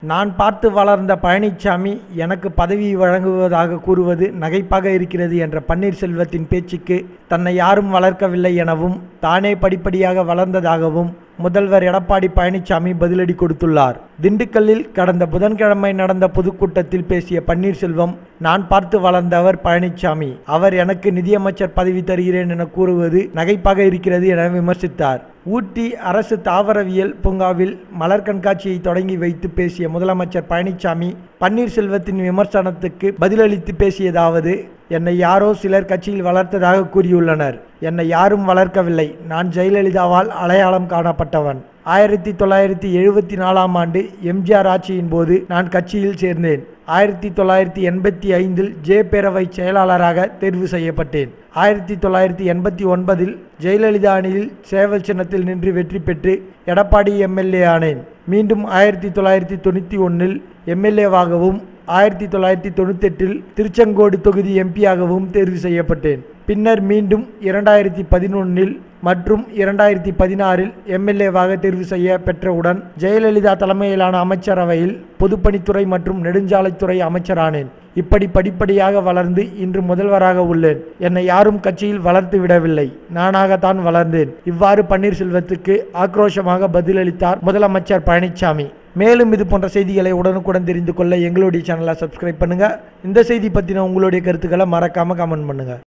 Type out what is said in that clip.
நான் பார்த்து வளர்ந்த பழனிசாமி எனக்கு பதவி வழங்குவதாக கூறுவது நகைப்பாக இருக்கிறது என்ற பன்னீர்செல்வத்தின் பேச்சுக்கு தன்னை யாரும் வளர்க்கவில்லை எனவும் தானே படிப்படியாக வளர்ந்ததாகவும் முதல்வர் எடப்பாடி பழனிசாமி பதிலடி கொடுத்துள்ளார். திண்டுக்கல்லில் கடந்த புதன்கிழமை நடந்த பொதுக்கூட்டத்தில் பேசிய பன்னீர்செல்வம், நான் பார்த்து வளர்ந்தவர் பழனிசாமி, அவர் எனக்கு நிதியமைச்சர் பதவி தருகிறேன் என கூறுவது நகைப்பாக இருக்கிறது என விமர்சித்தார். ஊட்டி அரசு தாவரவியல் பூங்காவில் மலர் கண்காட்சியை தொடங்கி வைத்து பேசிய முதலமைச்சர் பழனிசாமி பன்னீர்செல்வத்தின் விமர்சனத்துக்கு பதிலளித்து பேசியதாவது, என்னை யாரோ சிலர் கட்சியில் வளர்த்ததாக கூறியுள்ளனர். என்னை யாரும் வளர்க்கவில்லை. நான் ஜெயலலிதாவால் அடையாளம் காணப்பட்டவன். 1974ஆம் ஆண்டு எம்ஜிஆர் ஆட்சியின் போது நான் கட்சியில் சேர்ந்தேன். 1985இல் பேரவை செயலாளராக தேர்வு செய்யப்பட்டேன். 1989இல் ஜெயலலிதா அணியில் சேவல் சின்னத்தில் நின்று வெற்றி பெற்று எடப்பாடி எம்எல்ஏ ஆனேன். மீண்டும் 1991இல் எம்எல்ஏவாகவும் 1998இல் திருச்செங்கோடு தொகுதி எம்பியாகவும் தேர்வு செய்யப்பட்டேன். பின்னர் மீண்டும் 2011இல் மற்றும் 2016இல் எம்எல்ஏவாக தேர்வு செய்ய பெற்றவுடன் ஜெயலலிதா தலைமையிலான அமைச்சரவையில் பொதுப்பணித்துறை மற்றும் நெடுஞ்சாலைத்துறை அமைச்சரானேன். இப்படி படிப்படியாக வளர்ந்து இன்று முதல்வராக உள்ளேன். என்னை யாரும் கட்சியில் வளர்த்து விடவில்லை, நானாகத்தான் வளர்ந்தேன். இவ்வாறு பன்னீர்செல்வத்துக்கு ஆக்ரோஷமாக பதிலளித்தார் முதலமைச்சர் பழனிசாமி. மேலும் இது போன்ற செய்திகளை உடனுக்குடன் தெரிந்து கொள்ள எங்களுடைய சேனலை சப்ஸ்கிரைப் பண்ணுங்க. இந்த செய்தி பற்றின உங்களுடைய கருத்துக்களை மறக்காம கமெண்ட் பண்ணுங்க.